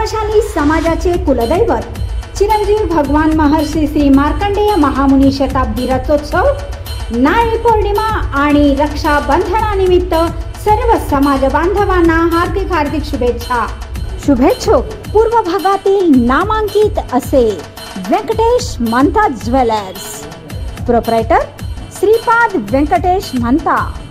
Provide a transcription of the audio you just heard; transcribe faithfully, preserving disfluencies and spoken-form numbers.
कर्मशाली समाजाचे कुलदैवत चिरंजीव भगवान महर्षी श्री मार्कंडेय महामुनी शताब्दी रथोत्सव, नारळी पौर्णिमा आणि रक्षाबंधनानिमित्त सर्व समाज बांधवांना हार्दिक हार्दिक शुभेच्छा। शुभेच्छुक पूर्व भागातील नामांकित असे व्यंकटेश महंता ज्वेलर्स, प्रोप्रायटर श्रीपाद व्यंकटेश महंता।